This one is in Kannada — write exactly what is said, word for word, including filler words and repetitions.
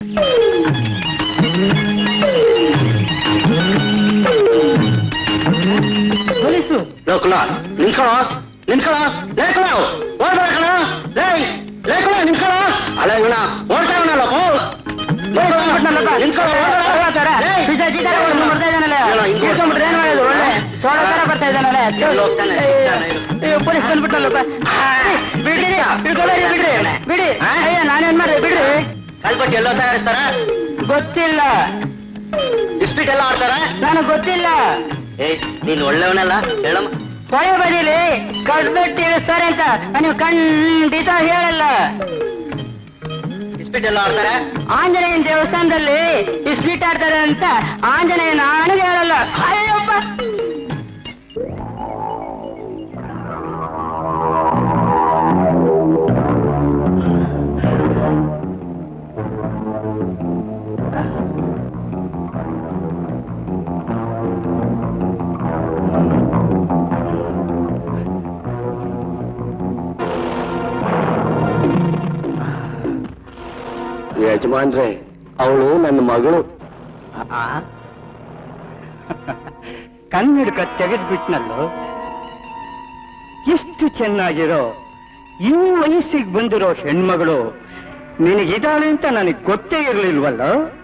ಪೊಲೀಸು ಲೋಕಲ ನಿಂತ್ಕೊಳ್ಳೋ ನಿಂತ್ಕೊಳ್ಳೋ ಲೇಖನ ಓಡ್ಬೇಕಣ ಲೇ ಲೇಖನ ನಿಂತ್ಕೊಳ್ಳೋ ಅಲ್ಲ ಇವನ ಓಡ್ತಾ ಇವನಲ್ಲ ಬರ್ತಾ ಇದ್ದಾನಲ್ಲ ಪೊಲೀಸ್ ಬಂದ್ಬಿಟ್ಟಲ್ಲ ಬಿಡ್ರಿ ಬಿಡ್ರಿ ಬಿಡಿ ಅಯ್ಯ ನಾನೇನ್ ಮಾಡ್ದೆ ಬಿಡ್ರಿ ಕಲ್ಪಟ್ಟು ಎಲ್ಲೋ ತಯಾರಿಸ್ತಾರ ಗೊತ್ತಿಲ್ಲ ಇಸ್ಪೀಟ್ ಎಲ್ಲ ಆಡ್ತಾರ ನನಗ್ ಗೊತ್ತಿಲ್ಲ ಏ ನೀನ್ ಒಳ್ಳೆಯವನಲ್ಲ ಹೇಳಮ್ಮ ಹೊಳೆ ಬದಿಲಿ ಕಡ್ಬೆಟ್ಟು ಇಳಿಸ್ತಾರೆ ಅಂತ ನೀವು ಖಂಡಿತ ಹೇಳಲ್ಲ ಇಸ್ಪೀಟ್ ಎಲ್ಲ ಆಡ್ತಾರೆ ಆಂಜನೇಯನ ದೇವಸ್ಥಾನದಲ್ಲಿ ಇಸ್ಪೀಟ್ ಆಡ್ತಾರೆ ಅಂತ ಆಂಜನೇಯ ನಾನು ಹೇಳಲ್ಲ ಅಯ್ಯಪ್ಪ ಯಜಮಾನ್ರೆ ಅವಳು ನನ್ನ ಮಗಳು ಕನ್ನಡಕ ತೆಗೆದ್ಬಿಟ್ನಲ್ಲೋ ಎಷ್ಟು ಚೆನ್ನಾಗಿರೋ ಈ ವಯಸ್ಸಿಗೆ ಬಂದಿರೋ ಹೆಣ್ಮಗಳು ನಿನಗಿದಾಳೆ ಅಂತ ನನಗೆ ಗೊತ್ತೇ ಇರಲಿಲ್ವಲ್ಲ.